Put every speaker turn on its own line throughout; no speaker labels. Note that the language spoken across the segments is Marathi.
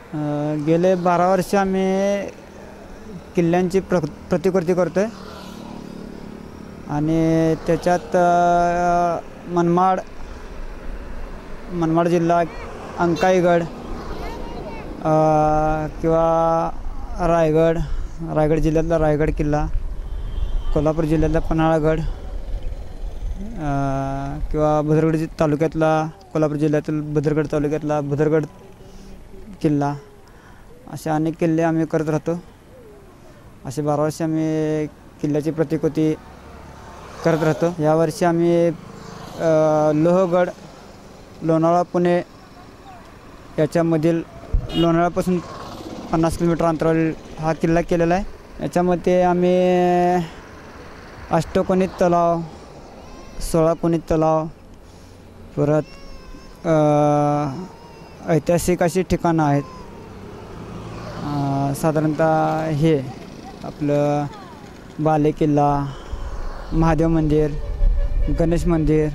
गेले 12 वर्ष आम्ही किल्ल्यांची प्रतिकृती करतो आहे आणि त्याच्यात मनमाड जिल्हा, अंकाईगड किंवा रायगड जिल्ह्यातला रायगड किल्ला, कोल्हापूर जिल्ह्यातला पन्हाळागड किंवा भद्रगड तालुक्यातला, कोल्हापूर जिल्ह्यातील भद्रगड तालुक्यातला भद्रगड किल्ला, असे अनेक किल्ले आम्ही करत राहतो. असे 12 वर्ष आम्ही किल्ल्याची प्रतिकृती करत राहतो. यावर्षी आम्ही लोहगड, लोणावळा, पुणे याच्यामधील लोणावळ्यापासून 50 किलोमीटर अंतरावर हा किल्ला केलेला आहे. याच्यामध्ये आम्ही अष्टकोनी तलाव, 16 कोनी तलाव, परत ऐतिहासिक अशी ठिकाणं आहेत. साधारणतः हे आपलं बालेकिल्ला, महादेव मंदिर, गणेश मंदिर,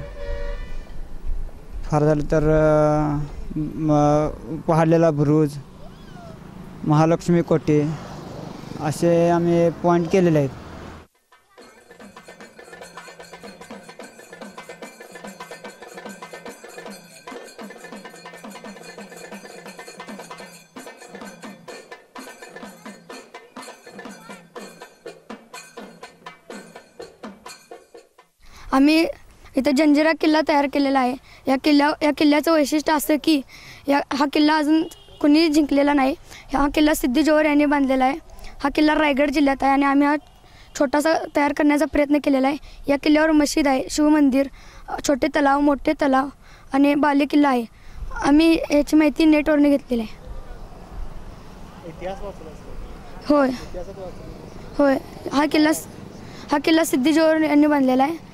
फार झालं तर पहाडलेला बुरुज, महालक्ष्मी कोटे, असे आम्ही पॉईंट केलेले आहेत.
आम्ही इथं जंजिरा किल्ला तयार केलेला आहे. या किल्ल्याचं वैशिष्ट्य असं की हा किल्ला अजून कोणी जिंकलेला नाही. हा किल्ला सिद्धी जोहर यांनी बांधलेला आहे. हा किल्ला रायगड जिल्ह्यात आहे आणि आम्ही हा छोटासा तयार करण्याचा प्रयत्न केलेला आहे. या किल्ल्यावर मशीद आहे, शिवमंदिर, छोटे तलाव, मोठे तलाव आणि बालेकिल्ला आहे. आम्ही याची माहिती नेटवरने घेतलेली आहे. होय. हा किल्ला सिद्धी जोहर यांनी बांधलेला आहे.